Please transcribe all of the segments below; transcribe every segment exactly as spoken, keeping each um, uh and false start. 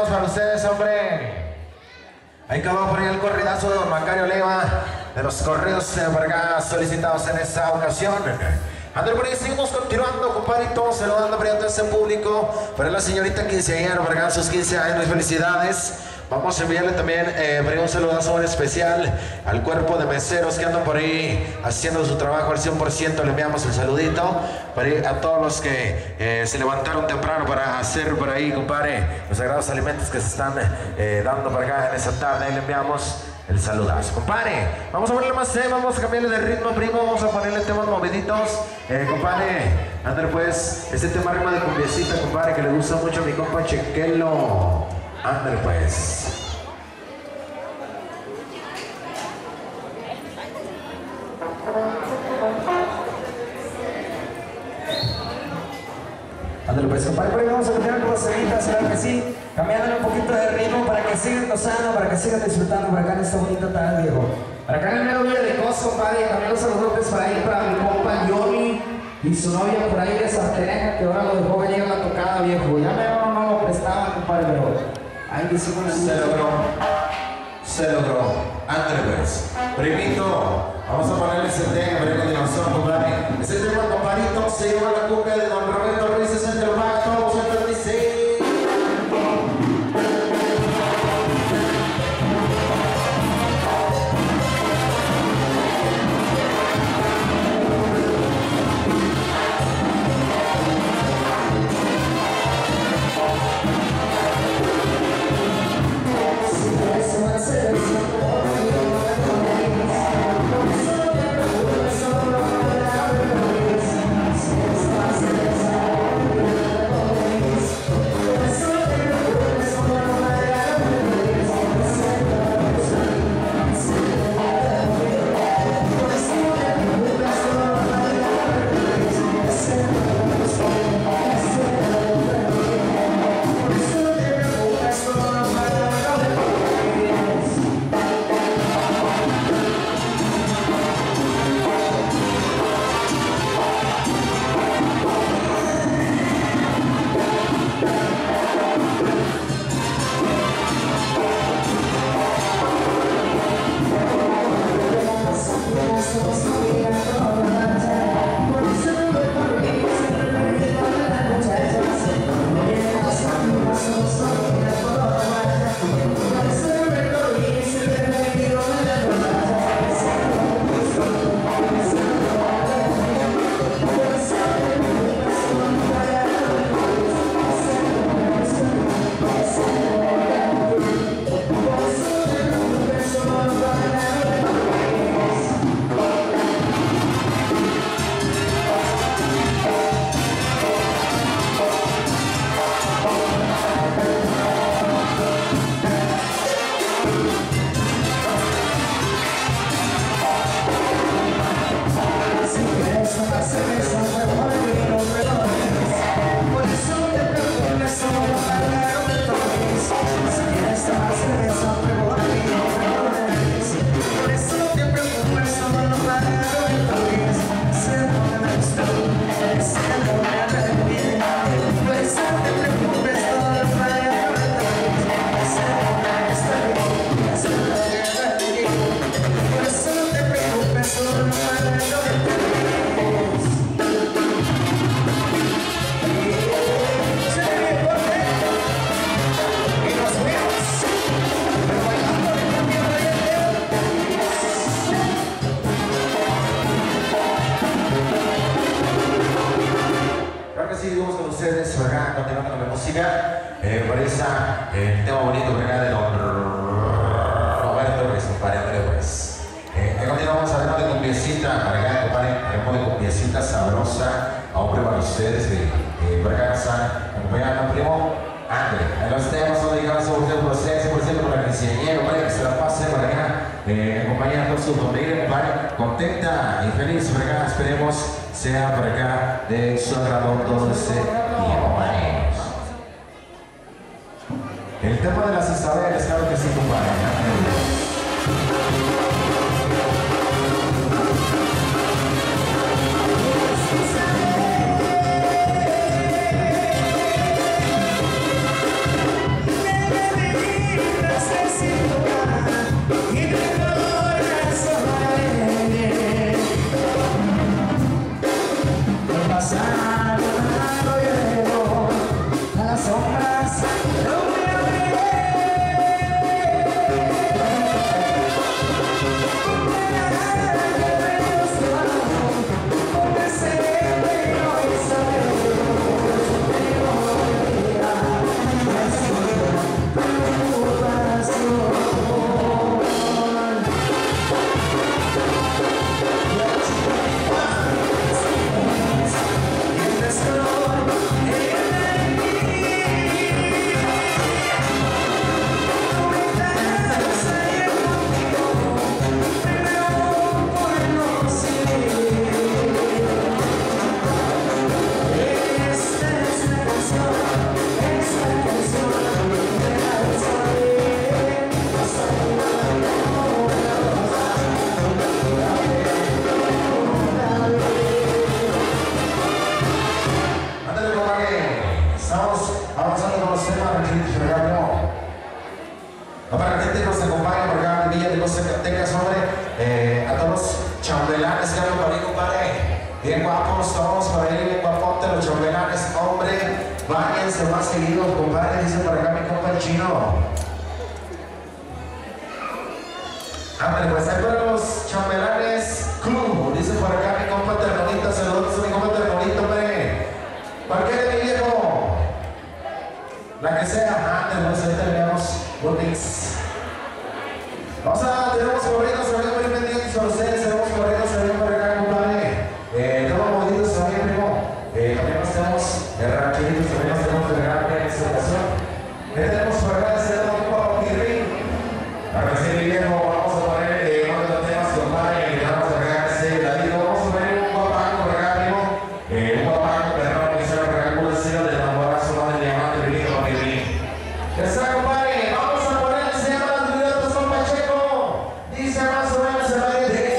para ustedes, hombre. Ahí acabó por ahí el corridazo de don Macario Leiva, de los corridos eh, por acá solicitados en esta ocasión. André, por ahí seguimos continuando, compadrito, saludando por ahí a todo ese público. Para la señorita quinceañera, por acá sus quince años, felicidades. Vamos a enviarle también eh, por ahí un saludazo muy especial al cuerpo de meseros que andan por ahí haciendo su trabajo al cien por ciento. Le enviamos el saludito por ahí a todos los que eh, se levantaron temprano para hacer por ahí, compadre, los sagrados alimentos que se están eh, dando por acá en esta tarde. Ahí le enviamos el saludazo, compadre. Vamos a ponerle más tema, vamos a cambiarle de ritmo, primo. Vamos a ponerle temas moviditos, eh, compadre. André, pues, este tema rima de cumbiecita, compadre, que le gusta mucho a mi compa Chequelo. Ándale pues. Ándale pues, compadre, por ahí vamos a continuar con las semitas, claro que sí, cambiándole un poquito de ritmo para que sigan gozando, para que sigan disfrutando por acá en esta bonita tarde, viejo. Para acá en el mero día de Cos, compadre, también los saludos para ahí para mi compa Johnny y su novia por ahí de Sarteneja, que ahora lo dejó venir a la tocada, viejo. Ya me no, no lo prestaban, compadre, pero ahí decimos la Se logró, se logró. Ándale pues. Primito, vamos a ponerle ese tema para continuación, compadre. Ese tema, compadrito, se llama la cumbia de don Roberto Ruiz, es el back, todos el dice. Eh, por esa, eh, el tema bonito que de don Roberto Ruiz, compadre, André, pues. Eh, continuamos hablando de cumbiecita, para acá, compadre, haremos de cumbiecita sabrosa, a hombre para ustedes, que eh, por acá están acompañando, primo, André. En los temas son dedicados a ustedes por ustedes, por cierto, para el quinceañero, compadre, que se la pase por acá, eh, acompañando a su familia, compadre, contenta y feliz por acá, esperemos sea por acá de su agrado todo ese tiempo, compadre. El tema de las estabeles, claro que sí, compadre. Baby, auténticos se acompañan por acá de Villa de los Zacatecas, hombre. Eh, a todos los chambelanes que andan por ahí, compadre. Bien guapos, todos por ahí, bien guapotes los chambelanes, hombre. Váyanse más seguidos, compadre, dice por acá mi compa el chino. Ándale, pues ahí para los chambelanes club, dice por acá mi compa Ternonito, saludos a mi compa Ternonito, hombre. Cualquiera, mi viejo. La que sea, ándale, pues ahí tenemos Butix. Vamos a, tenemos corridos, saludos muy pendientes a ustedes, tenemos corridos, saludos por acá, compadre. Eh, tenemos movidos también, primo. Eh, también nos tenemos eh, rancheritos, también nos tenemos de gran en esta ocasión. ¿Qué tenemos por acá? Se da un poco a Pirri. A ver si mi viejo, vamos a poner eh, uno de los temas, compadre, y vamos a pegar ese ladito. Vamos a poner un guapango por acá, primo. Eh, un guapango, perdón, que se va a pegar con el sello del tamborazo más del diamante, mi viejo Pirri. Ya está, compadre, vamos a poner el se llama Las Violetas con Pacheco. Dice más o menos el aire de...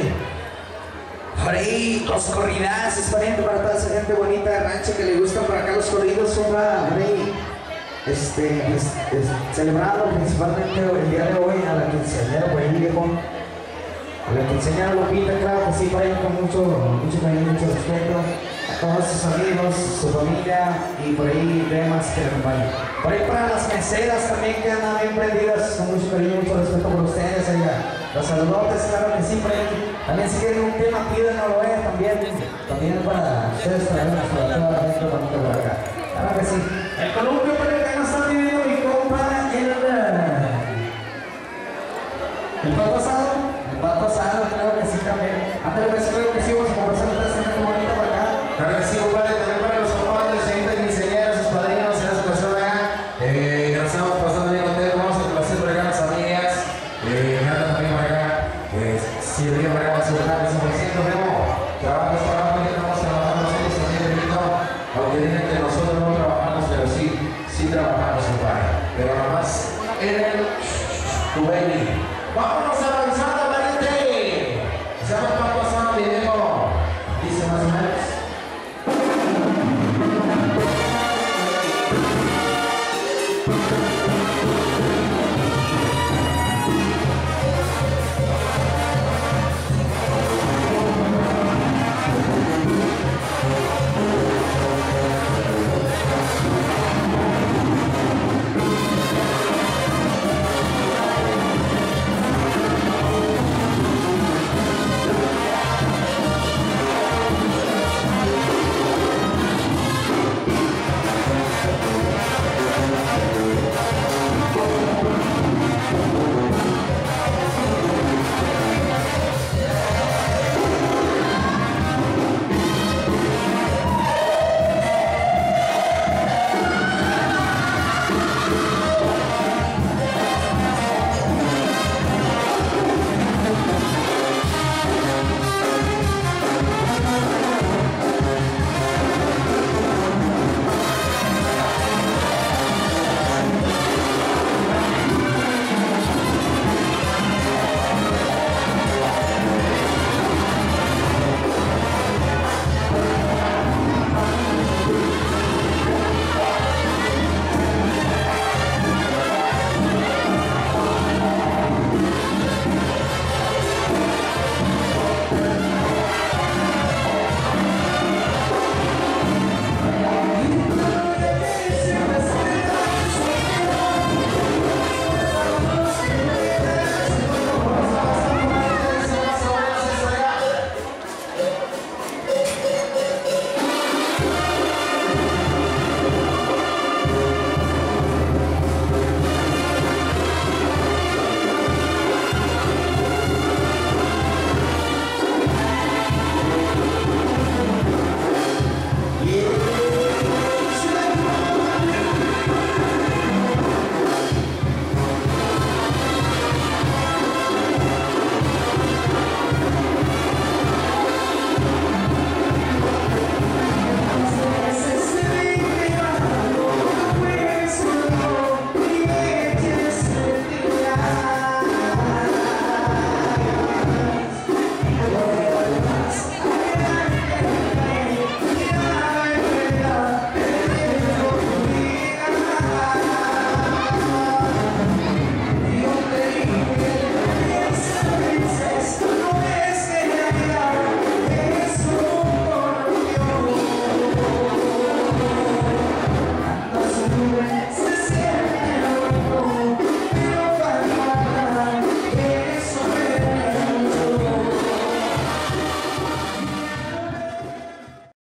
ahí. Por ahí, los corridazos, pariente, para toda esa gente bonita de rancho que le gustan por acá los corridos, son por ahí. Este, es, es, celebrando principalmente el día de hoy a la quinceañera, por ahí, viejo. A la quinceañera Lupita, claro que sí, por ahí con mucho, mucho cariño, mucho respeto. A todos sus amigos, su familia y por ahí demás que le acompañan. Por ahí para las meseras también que andan bien prendidas, con mucho cariño, mucho respeto por ustedes. Allá. Los saludotes, claro que sí, por ahí. También si quieren un tema, pídanlo, eh, también. También para ustedes traer una toda la gente bonita por acá. Claro que sí. El columpio por el que nos está pidiendo mi compa, el... El pato asado. El pato asado, claro que sí también. Antes de eso, creo que sí, vamos a conversar con esta gente bonita por acá. Claro que sí, compadre, también para los compadres, señoritas quinceañeras, sus padrinos, en esa ocasión acá, eh, que nos estamos pasando bien contentos, vamos a complacer por acá a las amigas, eh, que andan también por acá, pues, si el día por acá va a ser un cien por ciento, pero trabajo es trabajo, que estamos trabajando nosotros también, repito, aunque digan que nosotros no trabajamos, pero sí, sí trabajamos, compadre, pero nomás en el tu baby. Vámonos a